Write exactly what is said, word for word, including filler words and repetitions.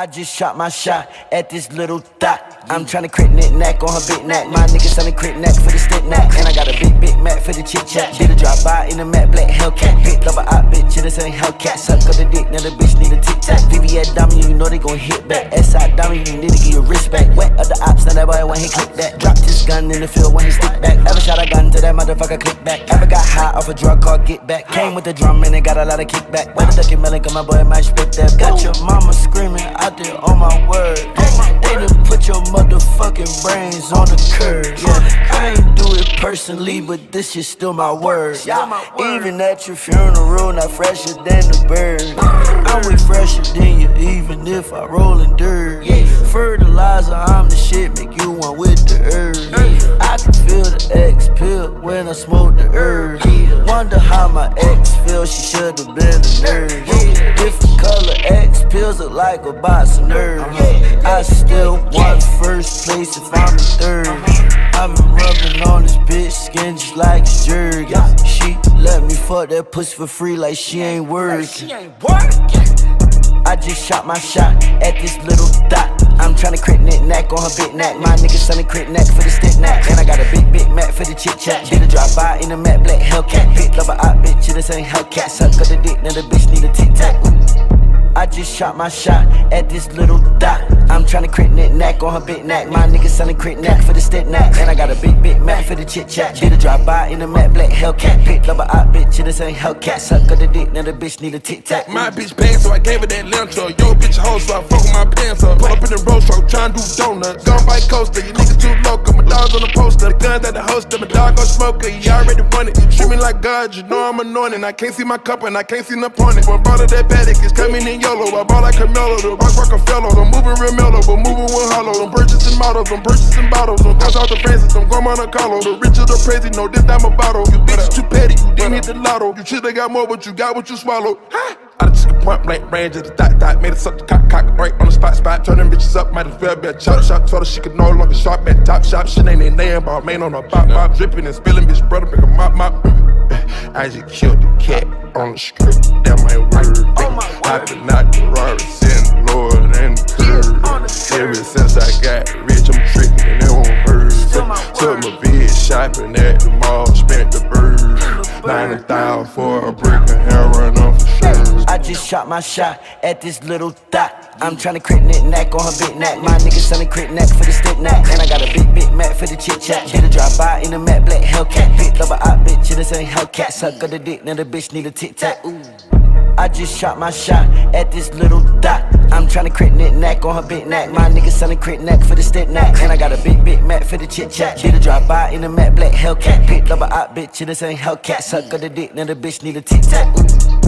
I just shot my shot at this little thot. I'm tryna crit knit knack on her big neck. My nigga selling crit knack for the stick knack. And I got a big, big Mac for the chit chat. Did a drop by in a matte black Hellcat. Picked up a hot bitch, this ain't Hellcat. Suck up the dick, now the bitch need a tic tac. V V S diamond, you know they gon' hit back. S I diamond, you need to get your wrist back. Wet up the ops, now that boy when he click that. Dropped his gun in the field when he stick back. Ever shot a gun to that motherfucker click back. Ever got high off a drug called Get Back. Came with the drum and it got a lot of kickback. When the ducky melon come, my boy might spit that. Got your mama screaming out there on my word. They done put your motherfucking brains on the curb. Yeah, I ain't do it personally, but this is still my word. Even at your funeral, not fresher than the bird. I'm way fresher than you, even if I roll in dirt. Fertilizer, I'm the shit, make you one with the herb. I can feel the X pill when I smoke the herb. Wonder how my ex feels, she should've been a nerd. Different color X pills look like a box of nerves. I still want first place if I'm the third. I've been rubbing on this bitch skin just like it's jerky. She let me fuck that pussy for free like she ain't working. I just shot my shot at this little dot. I'm tryna crit knit knack on her big neck. My nigga selling crit knack for the stick knack. And I got a big, big Mac for the chit chat. Did a drop by in a matte black Hellcat. Picked up a hot bitch, this ain't Hellcat. Suck up the dick, now the bitch need a tic tac. I just shot my shot at this little dot. I'm tryna crit knit knack on her big neck. My nigga selling crit knack for the stick knack. And I got a big, big Mac for the chit chat. Did a drop by in a matte black Hellcat. Picked up a hot bitch, this ain't Hellcat. Suck up the dick, now the bitch need a tic tac. My bitch bad, so I gave her that Lento. Yo, bitch hoe, so I fuck with my pants up. Pull up in the road truck, tryna do donuts. Gun bike coaster, you niggas too local. My dog's on the poster, the guns at the holster. My dog gon' smoker, he already won it. Treat me like God, you know I'm anointed. I can't see my cup and I can't see no opponent. One bottle that paddock is coming in YOLO. I bought like Camelo, the rock rock a fellow. I'm moving real mellow, but moving with hollow. I'm purchasing models, I'm purchasing bottles. I'm cash out the Francis, I'm going on a Carlo. The rich or the crazy, no, this time a bottle. You bitches too petty, you didn't hit the lotto. You should've got more, but you got what you swallowed. Ha! I just took a point blank range at the dot dot. Made it suck the cock cock right on the spot spot. Turn them bitches up, might as well be a chop shop. Told her she could no longer shop at top shop. Shit ain't in there, but man on her bop bop. Dripping and spilling, bitch brother, make a mop mop. I just killed the cat on the strip, that might work. I been out the Rari, send the Lord and the curve. Ever since I got rich, I'm tricking and it won't hurt. Took my bitch shopping at the mall, spent the bird. ninety thousand for a brick of heroin on for sure. I just shot my shot at this little dot. I'm tryna crit knit knack on her big neck. My nigga selling crit knack for the stick knack. And I got a big, big Mac for the chit chat. Did a drop by in a matte black Hellcat. Picked up a hot bitch, this ain't Hellcat. Suck up the dick, now the bitch need a tic tac. Ooh. I just shot my shot at this little dot. I'm tryna crit knit knack on her big neck. My nigga selling crit knack for the stick knack. And I got a big, big Mac for the chit chat. Did a drop by in a matte black Hellcat. Picked up a hot bitch, this ain't Hellcat. Suck up the dick, now the bitch need a tic tac. Ooh.